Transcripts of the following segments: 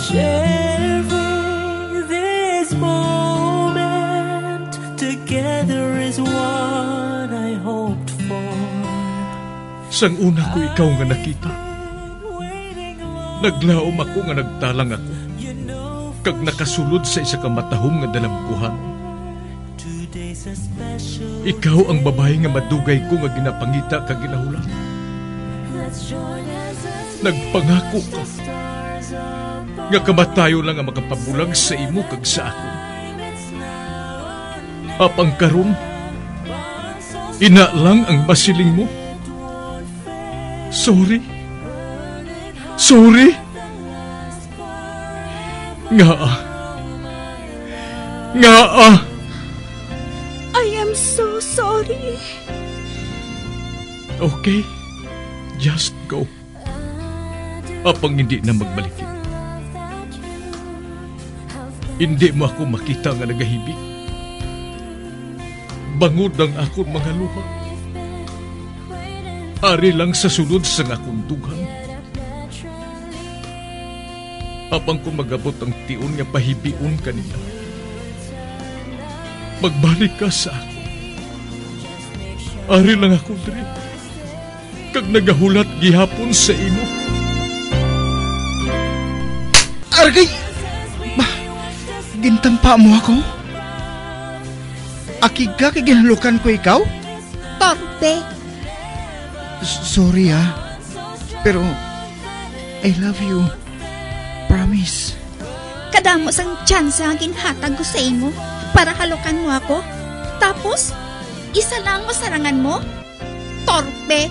Sharing this moment together is what I hoped for. Sang una ko ikaw nga nakita, naglaom ako nga nagtalang ako, kag nakasulod sa isa ka matahom nga dalangguhan. Ikaw ang babae nga madugay ko nga ginapangita kag ginahulan. Nagpangako ka nga kamatayo lang ang makapabulag sa imo kag sa ako. Apang karon, ina lang ang masiling mo. Sorry. Nga. I am so sorry. Okay, just go. Apang hindi na magbalikin. Hindi mo ako makita nga nagahibig. Bangod ang akong mga luha. Ari lang sa sulod sa akong dughan. Apang kung magabot ang tiun nga pahibiun kanila, magbalik ka sa ako. Ari lang ako diri, kag nagahulat gihapon sa imo. Argay! Gintampa mo ako? Akiga kay ginalukan ko ikaw? Torpe. Sorry pero I love you. Promise. Kadamo sang chance ang ginhatag ko sa imo para halukan mo ako. Tapos, isa lang mo sarangan mo? Torpe.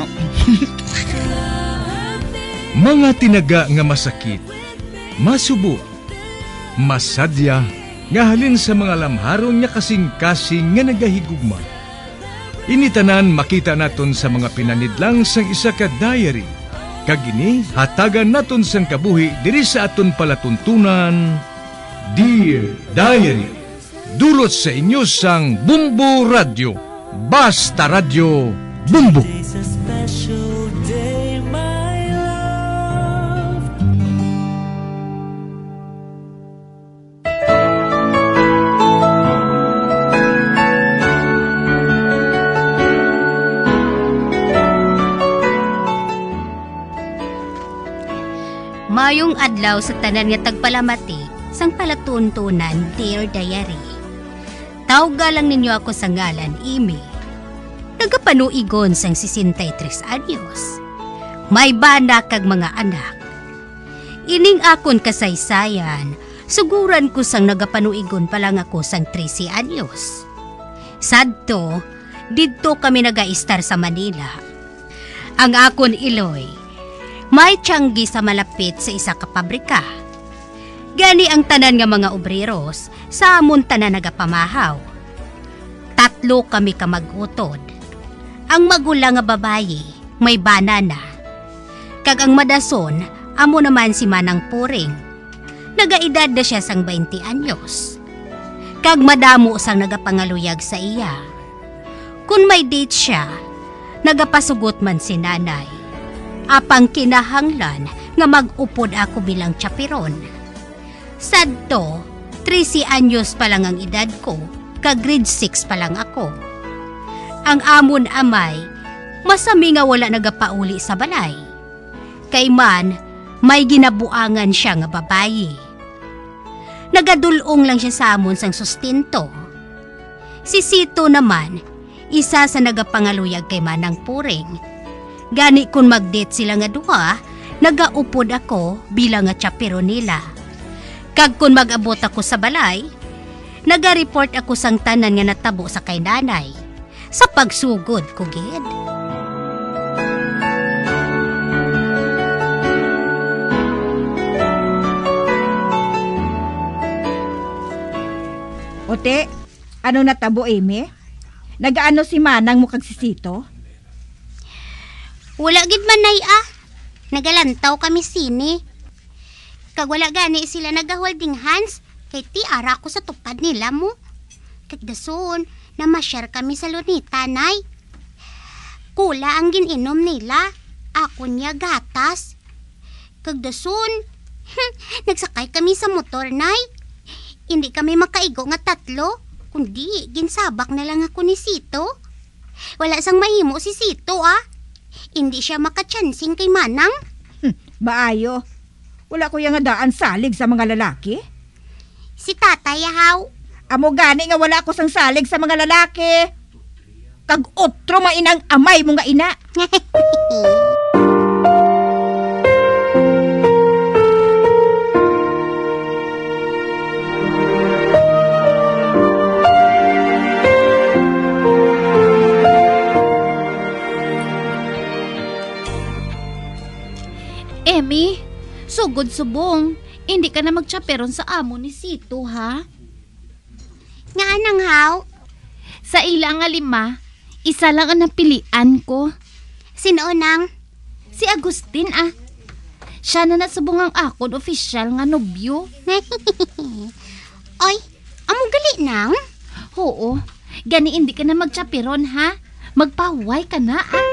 Mga tinaga nga masakit, masubo, masadya, nga halin sa mga lamharon niya kasing-kasing nga nagahigugma. Initanan makita naton sa mga pinanidlang sang isa ka diary. Kagini, hatagan naton sang kabuhi diri sa aton palatuntunan. Dear Diary, dulot sa inyo sang Bumbo Radio. Basta Radio Bumbo. It's a special day, my love. Mayong adlaw sa tanan nga tagpalamati sang palatuntunan, Dear Diary. Tawga lang ninyo ako sa ngalan, Imi. Nagapanuigon sang 63 anyos. May bana kag mga anak. Ining akon kasaysayan, suguran ko sang nagapanuigon pa lang ako sang 13 anyos. Sadto, didto kami nagaistar sa Manila. Ang akon iloy, may tiyanggi sa malapit sa isa ka pabrika. Gani ang tanan nga mga obreros sa amon tanan nagapamahaw. 3 kami kamag-utod. Ang magulang nga babayi may banana. Kag ang madason, amo naman si Manang Puring. Nagaedad na siya sang 20 anyos. Kag madamo sang nagapangaluyag sa iya. Kung may date siya, nagapasugot man si nanay. Apang kinahanglan nga mag-upod ako bilang chaperon. Sadto, 13 anyos pa lang ang edad ko, kag grade 6 pa lang ako. Ang amon amay, masami nga wala nagapauli sa balay. Kay man, may ginabuangan siya nga babayi. Nagadulong lang siya sa amon sang sustinto. Si Sito naman, isa sa nagapangaluyag kay Manang Puring. Gani kung mag-date sila nga duha, nagaupod ako bilang nga chaperon nila. Kag kung mag-abot ako sa balay, naga-report ako sang tanan nga natabo sa kay nanay. Sa pagsugod ko gid. Ote, ano natabo, Amy? Nagaano si Manang mo kag si Sito? Wala gid man nay Nagalantaw kami sini. Kag wala gani sila nagaholding hands, kay ti ara ko sa tupad nila mo. Kag dason, namasyar kami sa lunita, nay. Kula ang gininom nila. Ako niya gatas. Kag dason, Nagsakay kami sa motor, Nay. Hindi kami makaigo nga tatlo, kundi ginsabak na lang ako ni Sito. Wala sang mahimo si Sito, ah. Hindi siya makatsansing kay Manang. Maayo. Wala ko yung daan salig sa mga lalaki. Si Tatay, haw. Amo gani nga wala ko sang salig sa mga lalaki. Kag otro mainang amay mo nga ina. Emi, sugod subong. Hindi ka na magtsaperon sa amo ni Sito, ha? Nga anang, haw. Sa ilang nga 5, isa lang ang napilian ko. Sino nang? Si Agustin, ah. Siya na nasubong ang akon opisyal nga nobyo. Oy, amo gali nang? Oo, gani hindi ka na magtsaperon, ha? Magpaway ka na, ah.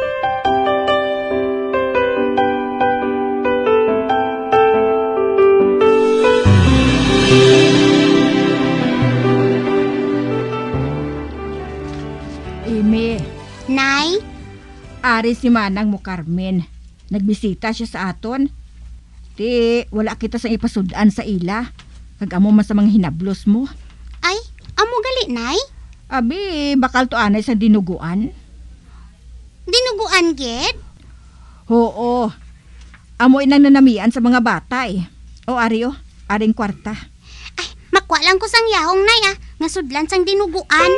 Eme, Nay? ari si Manang mo Carmen. Nagbisita siya sa aton. Ti, wala kita sa ipasudan sa ila. Kag amo man sa mga hinablos mo. Ay, amo gali, Nay? Abi, bakal to anay sa dinuguan. Dinuguan, Ged? Oo. Amo inang nanamian sa mga bata eh. O Aryo, aring kwarta. Ay, makwa lang ko sang yahong, Nay, ah. Nga sudlan sang dinuguan.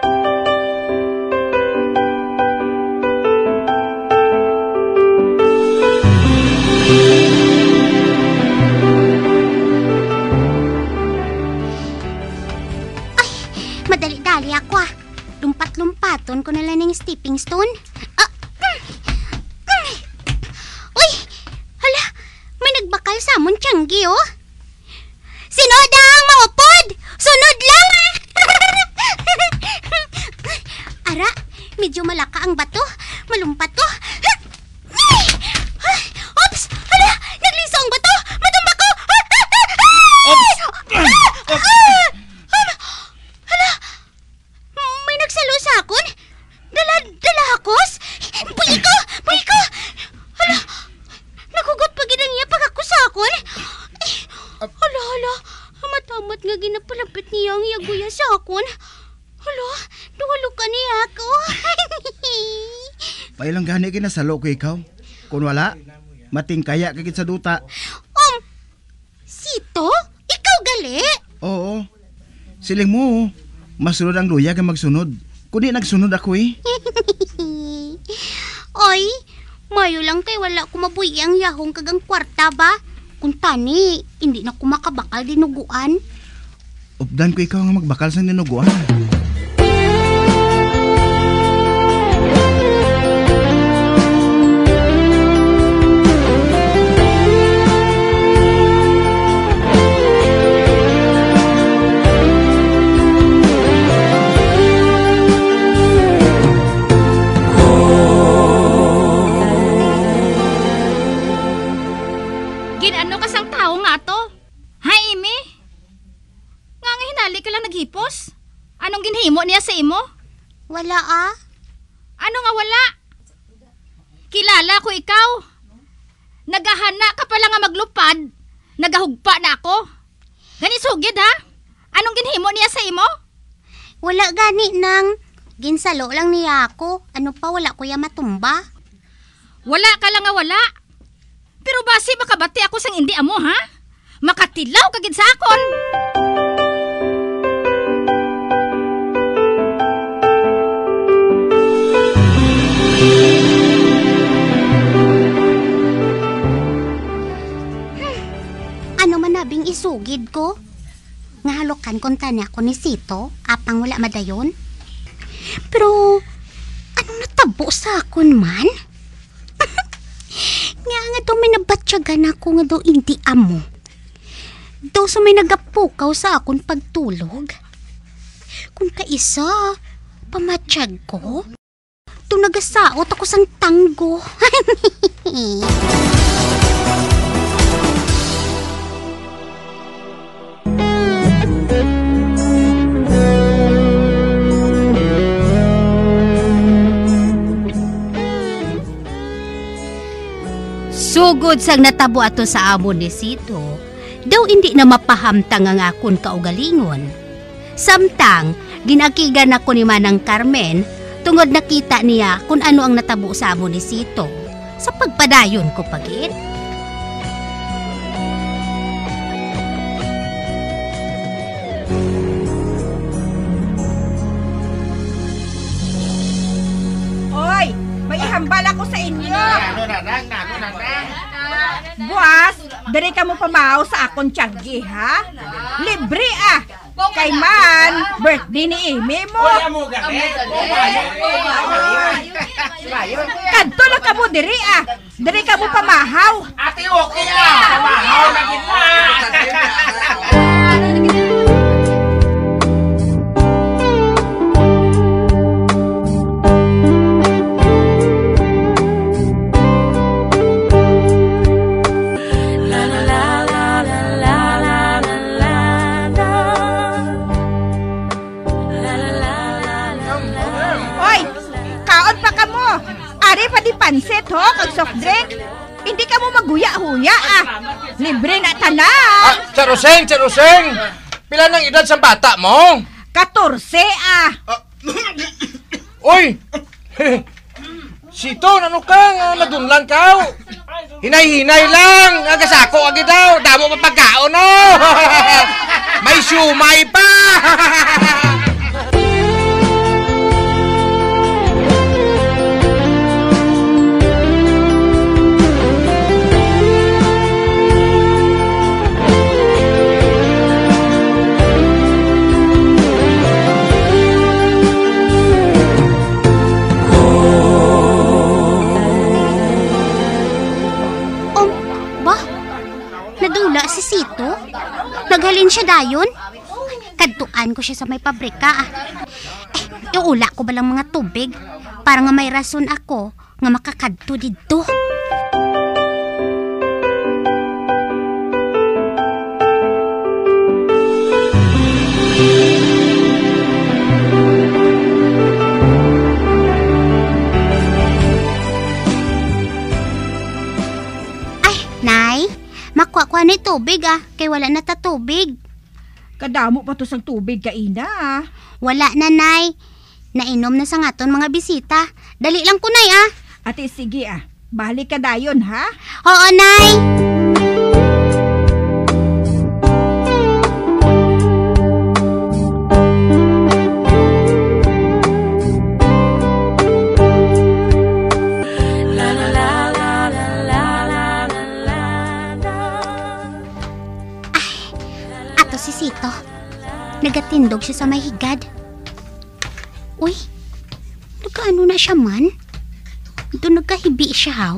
Madali-dali ako, ah. Lumpat-lumpaton ko na lang ng stepping stone. Uy! Hala! May nagbakal sa amon tiyanggi, oh. Sinodang maupod! Sunod lang! Ara, medyo malaka ang bato. Malumpat ko. Ops! Hala! Nagliso ang bato! Matumba ko! May nagsalo sa akon? Dalahakos? Buhi ko! Buhi ko! Hala! Nagugot pa ginang niya pag ako sa akon? Hala! Amat-amat nga ginapalapit niya ang yaguya sa akon. Hala! Duwalo ka niya ako. Pailang gani kinasalo ko ikaw. Kung wala, mating kaya kagit sa duta. Sito? Ikaw gali? Oo. Siling mo, masunod ang luya kang magsunod. Kundi nagsunod ako eh. Oy, mayo lang kay wala ko mabuhi ang yahong kagang kwarta ba? Kung tani, hindi na ko makabakal dinuguan. Updan ko ikaw nga magbakal sa ninuguan. Ginano ka sang tao nga to? Ha, Emi? Nga hinali ka lang naghipos? Anong ginhimo niya sa imo? Wala ah. Ano nga wala? Kilala ko ikaw. Nagahana ka pala nga maglupad. Nagahugpa na ako. Gani sugid ha? Anong ginhimo niya sa imo? Wala gani nang. Ginsalo lang niya ako. Ano pa wala ko ya matumba? Wala ka lang nga wala. Pero basi makabati ako sang hindi amo ha? Makatilaw kagid sa akon. Ano man nabing isugid ko? Ngahalokan kung tanya ko ni Sito, apang wala madayon. Pero, anong natabo sa akon man? Nga daw may nabatyagan ako nga daw hindi amo. Daw sa may nagapukaw sa akon pagtulog. Kung kaisa, pamatsyag ko. Daw nagasaot ako sang tanggo. Sugod sang natabo ato sa amo ni Sito, daw hindi na mapahamtang ang akon kaugalingon. Samtang, ginakigan ako ni Manang Carmen tungod nakita niya kung ano ang natabo sa amo ni Sito sa pagpadayon ko pagit. Oy, may ihambal ako sa inyo. Buwas, dari ka mo pamahaw sa akong tiyanggi, ha? Libre ah! Kay man, birthday ni Amy mo. Kadto lang ka mo diri ah! Dari ka mo pamahaw. Ate, okay na! Pamahaw na kita! Pansit ho, kag soft drink. Hindi ka mo maguya-huya ah. Libre na tanan. Charuseng! Pila ng edad sa bata mo? 14 ah. Uy! Sito, ano ka? Nadunlan ka? Hinay-hinay lang! Agasako agi daw! Damo pa pagkaon no! May siumay pa! Nadula si Sito? Naghalin siya dayon? Kadtuan ko siya sa may pabrika. Iula ko ba lang mga tubig? Para nga may rason ako nga makakadto dito. Makuha ni tubig kay wala na ta tubig. Kadamo pa to sang tubig kaina ah. Wala na, Nay. Nainom na sa ngaton mga bisita. Dali lang ko, Nay Ate, sige balik ka dayon ha? Oo, Nay. Nagatindog siya sa may higad. Uy, nagkaano na siya man? Doon nagkahibi siya haw.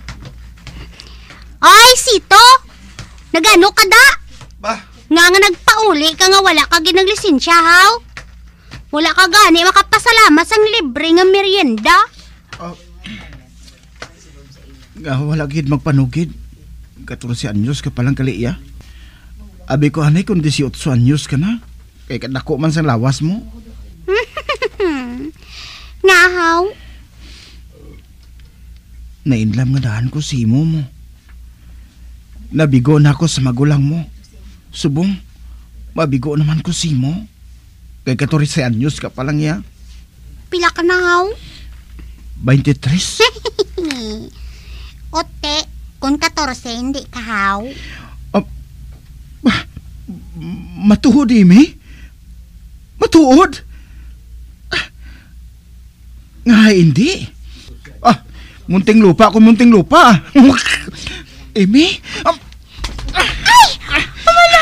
Ay, Sito! Nagano ka da? Ba? Nga nagpauli ka nga wala ka ginaglisensya haw. Wala ka gani makapasalamat sang libre nga merienda. Wala gid magpanugid. 14 anyos ka palang kaliya. Abi ko anay kung 18 anyos ka na. Kay kadako man sa lawas mo. Nahaw? Nainlam nga daan ko si imo mo. Nabigo na ako sa magulang mo. Subong, mabigo naman ko si mo. Kay 14 anyos ka palang ya. Pila ka nahaw? 23. Ote, kung 14 hindi ka haw. Matuod, Amy? Matuod? Nga hindi. Munting lupa ako, munting lupa. Amy? Ay! Wala!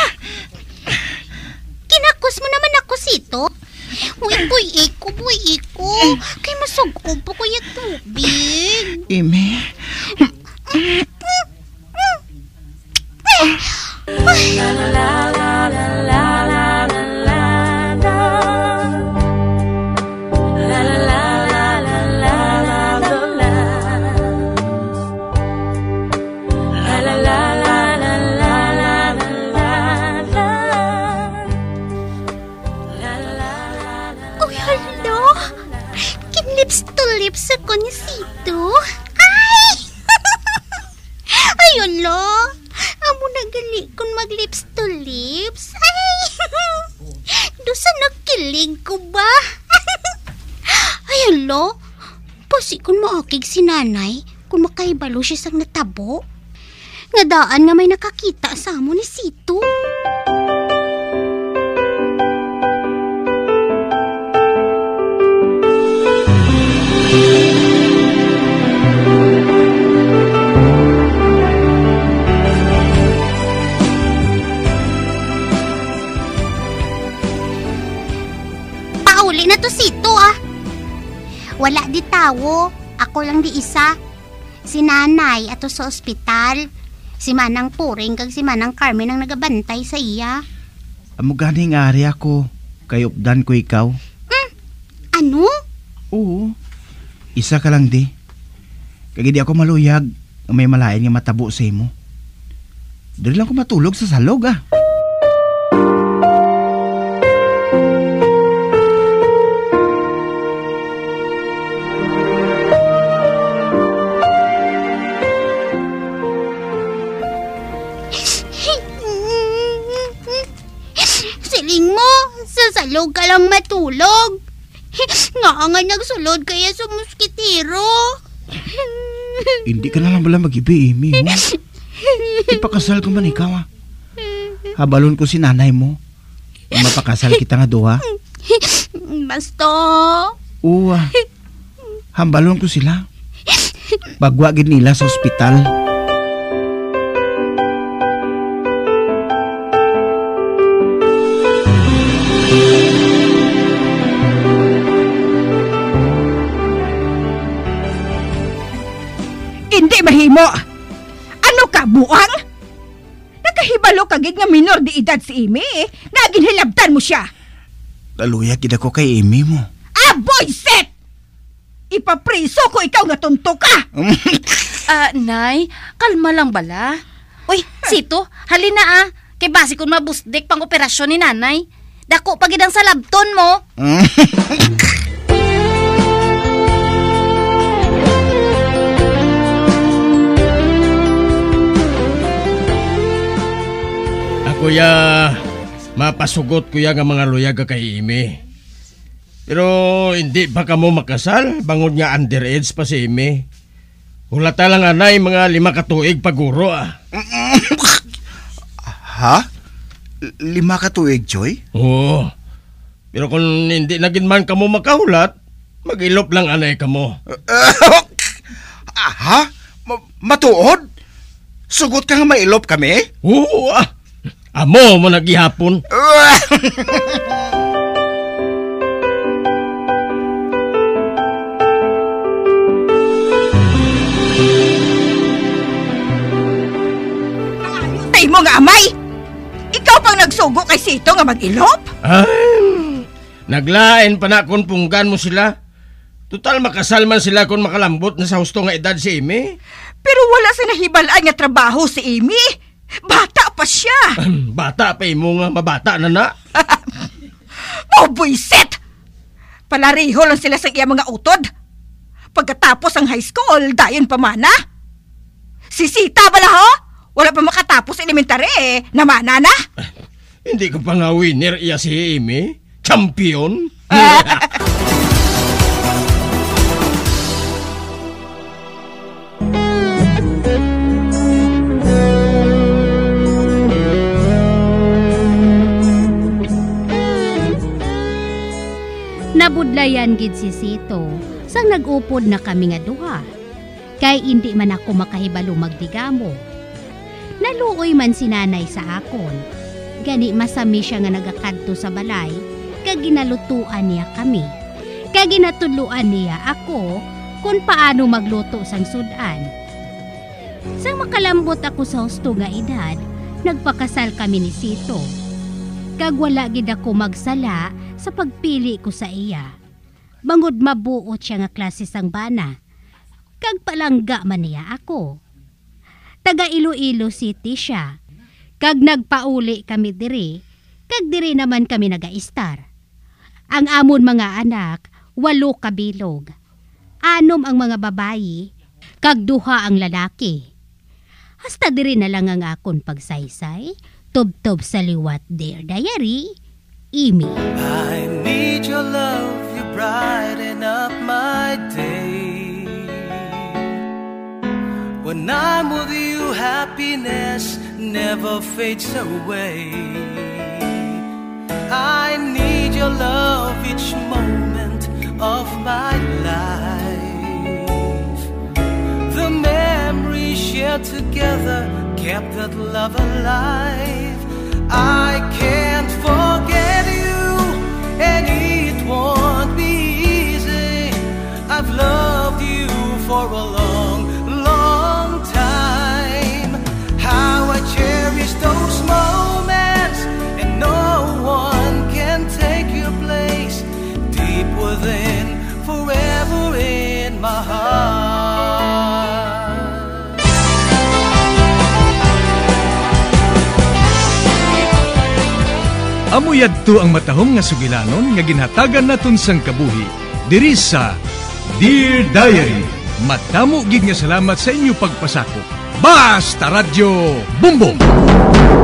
Kinakos mo naman ako, Sito. Buy iko. Kay masugob po ko yung tubig. Amy? Lips to lips ako ni Sito. Ay! Ay, Ayun lo, amo na gali kung mag-lips to lips. Ay, dosa nagkilig ko ba? Ayun lo, pasi kung maokig si nanay kung makahibalo siya sang natabo. Nga daan nga may nakakita sa amo ni Sito. Pauli na to Sito ah. Wala di tawo, ako lang di isa. Si nanay ato sa ospital. Si Manang Puring kag si Manang Carmen ang nagabantay sa iya. Amo ganing ari ako. Kay updan ko ikaw. Ano? Oo. Isa ka lang di. Kaya di ako maluyag. May malayan nga matabo sa imo. Dali lang ko matulog sa salog ah. Siling mo, sa salog ka lang matulog. Nga nga nagsulod kaya sa muskitero. Hindi ka na lang bala mag-ibi, Amy. Ho? Ipakasal ko man ikaw ah. Habalon ko si nanay mo. Mapakasal kita nga duha. Basta. Oo ah. Hambalon ko sila. Bagwagin nila sa ospital. Hindi mahimo. Ano ka, buang? Nakahibalo kagid nga minor di edad si Amy. Naginhilabtan mo siya. Laluya kita ko kay Amy mo. Boy set! Ipapriso ko ikaw nga tunto ka. Nay, kalma lang bala. Uy, Sito, halina ah. Kay basi kung mabusdik pang operasyon ni nanay. Dako pagidang sa labton mo. Kuya, mapasugot kuya nga mga luyag kay Ime. Pero hindi ba kamo makasal? Bangod nga underage pa si Ime. Hulata lang anay mga 5 katuig paguro ah. Ha? 5 katuig, Joy? Oo. Pero kung hindi naging man kamo makahulat, mag-ilop lang anay kamo. Ha? Matuod? Sugot ka nga mailop kami? Oo ah. Amo mo nagihapon. Tay mo nga, amay! Ikaw pang nagsugo kay Sito nga mag-ilop? Ay, naglain pa na kung punggan mo sila. Total makasal man sila kung makalambot na sa husto nga edad si Amy. Pero wala sa nahibalaan nga trabaho si Amy. Bata pa siya. Bata pa mo nga mabata na na. Buisit! Palariho lang sila sa iya mga utod. Pagkatapos ang high school, dayon pa mana. Si Sita bala ho? Wala pa makatapos elementary namana na. Hindi ko pa nga winner iya si Amy. Champion. Nabudlayan gid si Sito sang nag-upod na kami nga duha. Kay hindi man ako makahibalo magdigamo. Naluoy man si nanay sa akon. Gani masami siya nga nagakadto sa balay kag ginalutuan niya kami. Kag ginatudluan niya ako kung paano magluto sang sudan. Sang makalambot ako sa husto nga edad, nagpakasal kami ni Sito. Kag wala gid ako magsala sa pagpili ko sa iya. Bangod mabuot siya nga klase sang bana. Kag palangga man niya ako. Taga Iloilo City siya. Kag nagpauli kami diri. Kag diri naman kami nagaistar. Ang amon mga anak, 8 kabilog. 6 ang mga babayi, kag 2 ang lalaki. Hasta diri na lang ang akon pagsaysay, tob-tob sa liwat, Dear Diary, Amy. I need your love, you brighten up my day. When I'm with you, happiness never fades away. I need your love each moment of my life. The memories shared together kept that love alive. I can't forget you, and it won't be easy. I've loved you for a long, long time. How I cherish those moments, and no one can take your place. Deep within, forever in my heart. Amoy adto ang matahong nga sugilanon nga ginhatagan naton sang kabuhi diri sa Dear Diary. Matamo gid nga salamat sa inyo pagpasakop. Basta Radyo Bumbong.